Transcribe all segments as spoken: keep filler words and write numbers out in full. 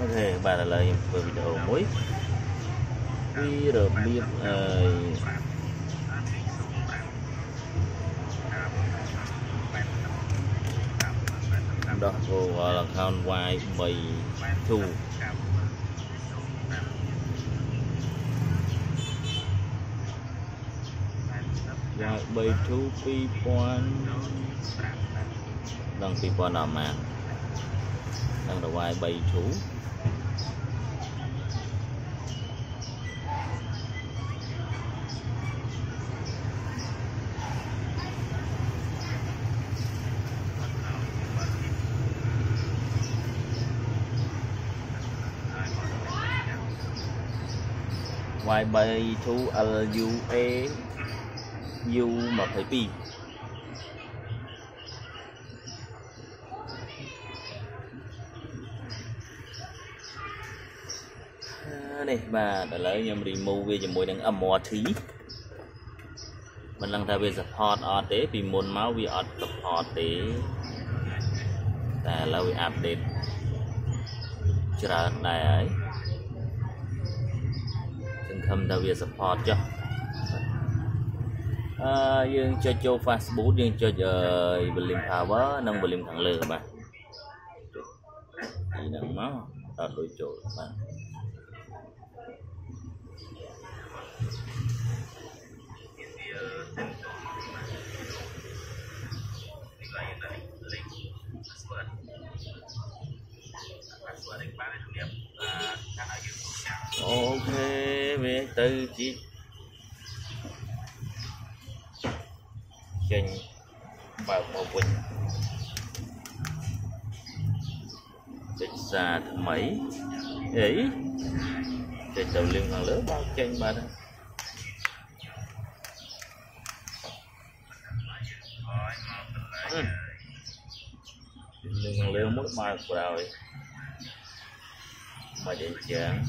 Ok, bạn là lời về video mới vì được biết đó gọi là con Y bảy thu Y bảy thu pi pon đang pi pon nào mà đang là Y bảy thu Y bảy thu L U E U mà phải pi này bà đã lấy nhầm remove về cho môi đang âm mò thí mình đang thay về support ở tế vì môn máu vì ở support tếแต่เราอัปเดตจะได้ไอ้ซึ่งทำทวีสปอร์ตจ้ะยังจะโจฟาสบูทยังจะเอ่อบลิมพาวเวอร์นั่งบลิมทางเลือมาอีนั่งมั้งตัดโดยโจมาok về từ chị trên vào một quỳnh dịch ra mấy ấy trên đầu liên hoàn lớn bao trên ba đó ừ. Liên hoàn lớn mỗi mai rồi mà để chán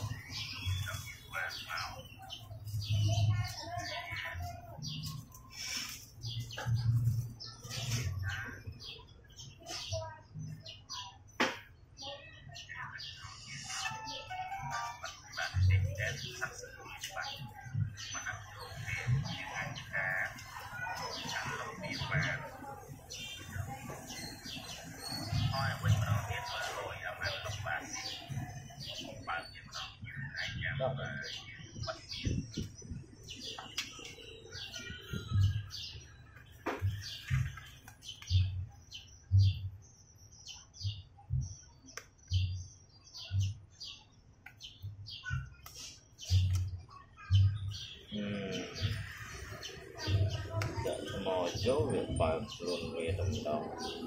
dấu việc phải luôn về tầm đó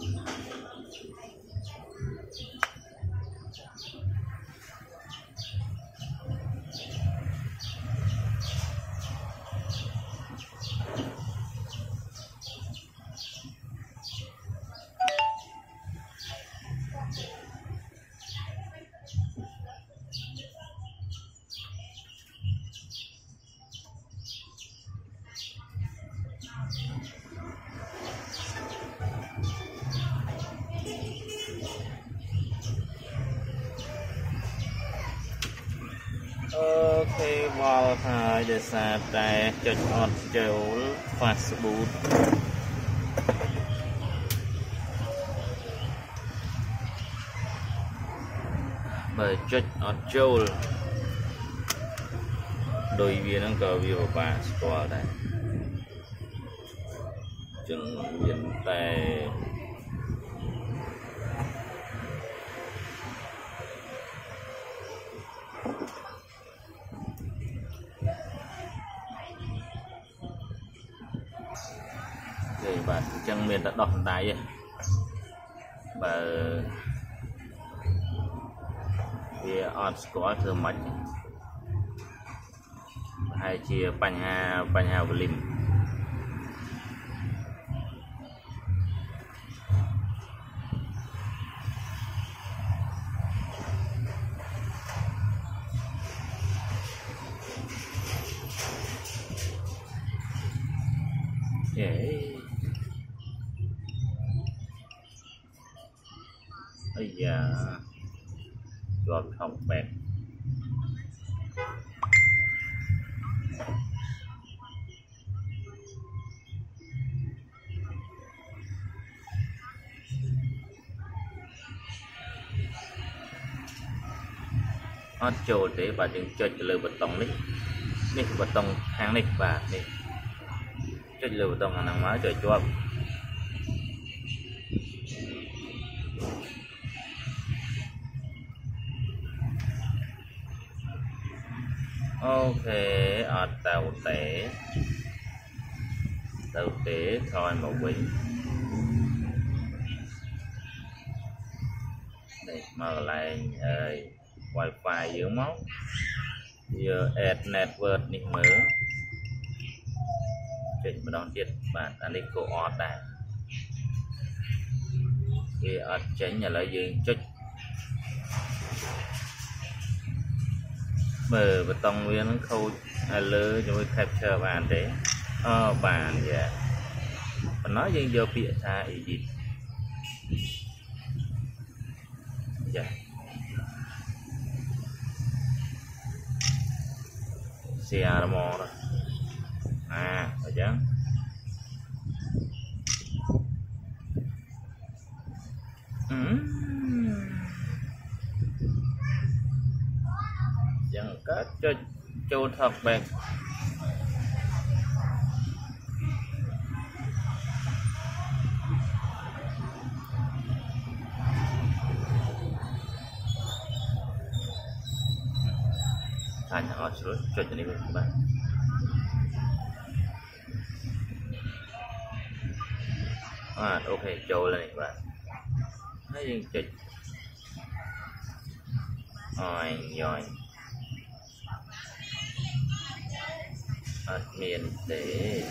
ok vào hai để xa tay cho con treo Facebook bởi chất ở châu đôi viên nó có video bà score đây chừng viên tay thì bà chân miền đã đọc đáy vậy bà vì on score thưa mạch hai chia bánh hà bánh hà và lim okay. Ây da cho không bẹt nó trôi để bà đừng chơi lừa bật tông đấyនេះបតុងខាងនេះបាទនេះចុចលើបតុងខាងហ្នឹងមកចុចជាប់អូខេអត់ទៅទេទៅទេថយមកវិញនេះមកកន្លែងអើយ Wi-Fi យើងមកវា add network នេះមើលចុចម្ដងទៀតបាទអានេះក៏អត់ដែរវាអត់ចេញឥឡូវយើងចុចមើលបតុងវានឹងខូចឲ្យលើជាមួយ capture បានទេអូបានយ៉ាប៉ុន្តែយើងយកពាក្យថា edit យ៉ាshare more đó à rồi chứ chẳng có cho châu thật bèn thành họ sửa cho cho nên các bạn à ok trâu lên các bạn nó dừng chịch rồi rồi admin để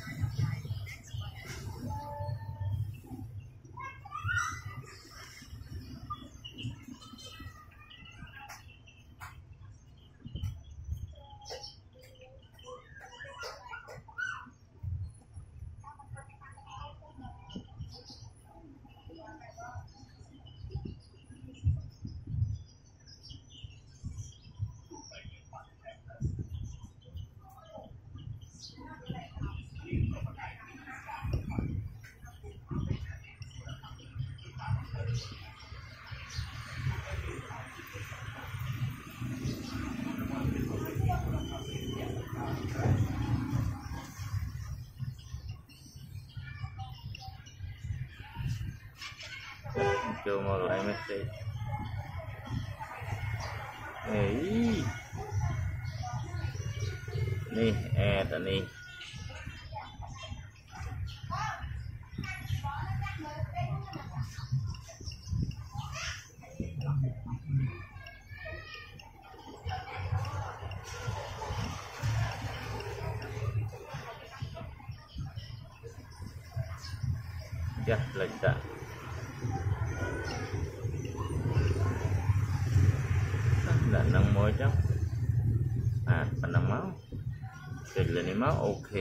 cho một lại message ấy nè add anh đi chắc lệnh đã là nâng môi chắc à phần nâng máu kịch lên đi máu ok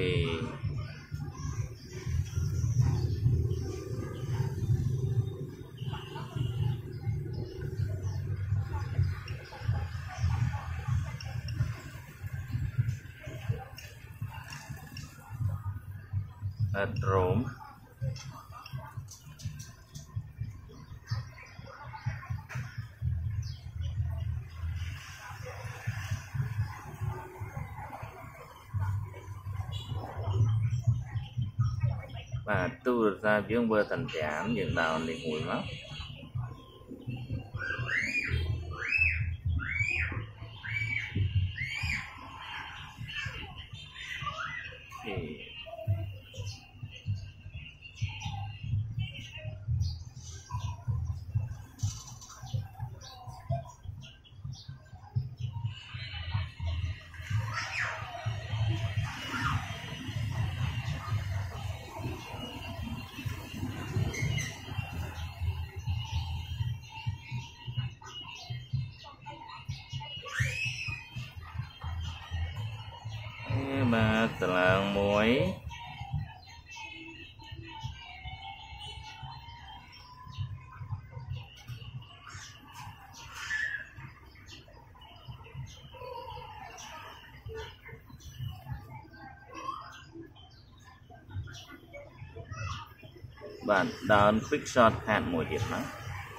Rome và tu được ra viếng bơ thành giảm những đào liền mùi máu thì ba tlang muối bạn đón quick shot hạn một hiệp nắng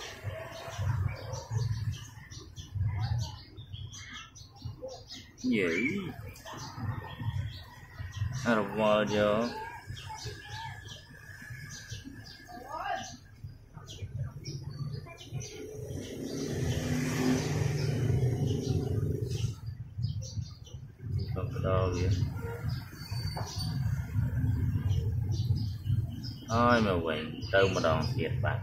gì à vào giờ không đâu vậy thôi mà quên đâu mà đòn thiệt bạn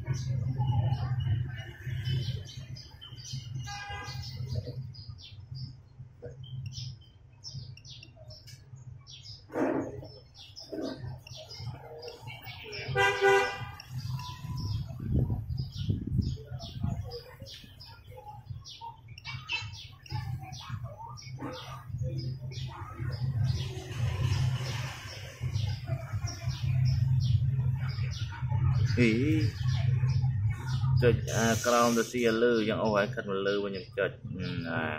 ý chợt à clown the sea lư chẳng ôi khát mà lư bên những chợt à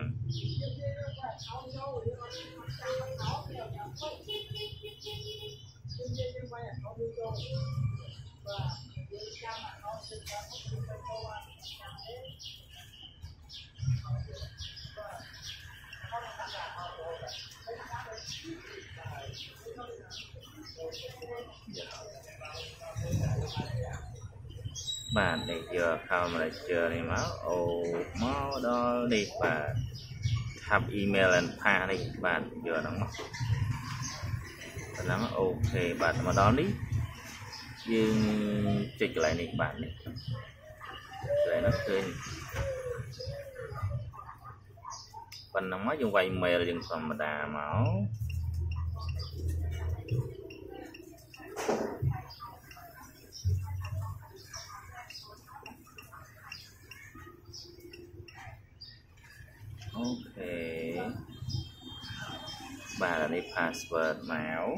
bạn này giờ không lại chờ này máu ồ máu đó đi và thăm email and pha đi bạn giờ nó nó ok bạn mà đó đi nhưng chỉnh lại này bạn này lại nó tên phần nó mới dùng vay mè là dùng phần mà đà máu ok bà là đi password máu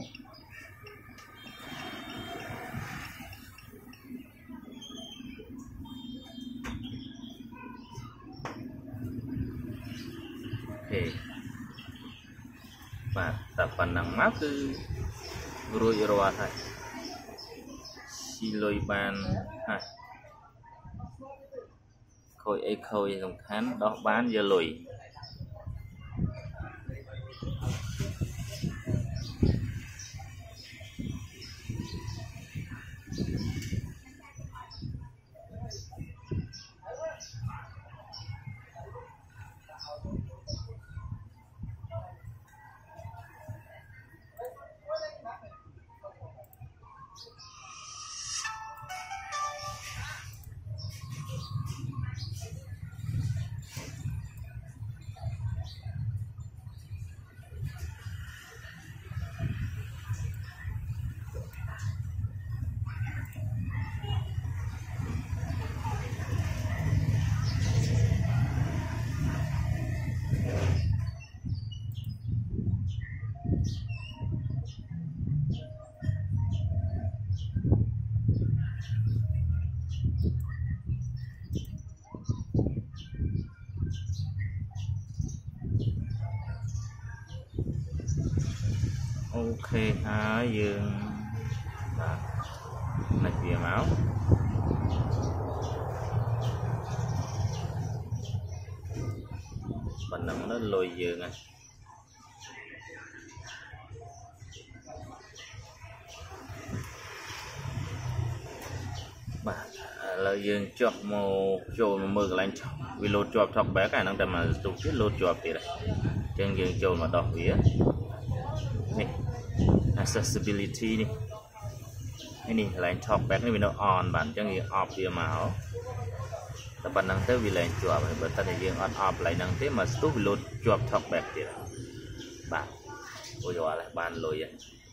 ok bà tập phần năng máu cứ rồi rồi thôi xin lỗi bạn ha khôi ấy khôi dòng khán đó bán giờ lùi ok hả dương này kia máu mình nằm nó lùi dương à bà lời dương chọc màu trộn mà mưa lên chọc vì lột chọc thọc bé cái năng mà tụt chết lột chọc thì này chân dương trộn mà đọc vía này accessibility đi cái này lại talk back này nó on bản cho người off kia mà tập bản năng tới vì lại chụp bởi ta này riêng on off lại năng thế mà stop load chụp talk back thì bạn ôi rồi lại bàn lùi